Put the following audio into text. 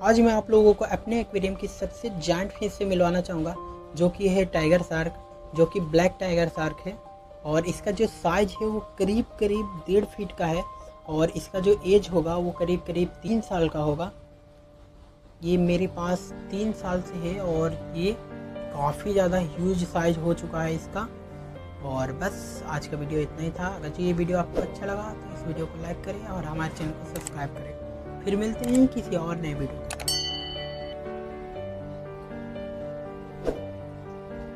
आज मैं आप लोगों को अपने एक्वेरियम की सबसे जायंट फिश से मिलवाना चाहूँगा, जो कि है टाइगर शार्क, जो कि ब्लैक टाइगर शार्क है। और इसका जो साइज़ है वो करीब करीब 1.5 फीट का है और इसका जो एज होगा वो करीब करीब 3 साल का होगा। ये मेरे पास 3 साल से है और ये काफ़ी ज़्यादा ह्यूज साइज हो चुका है इसका। और बस आज का वीडियो इतना ही था। अगर ये वीडियो आपको अच्छा लगा तो इस वीडियो को लाइक करें और हमारे चैनल को सब्सक्राइब करें। फिर मिलते हैं किसी और नए वीडियो के साथ।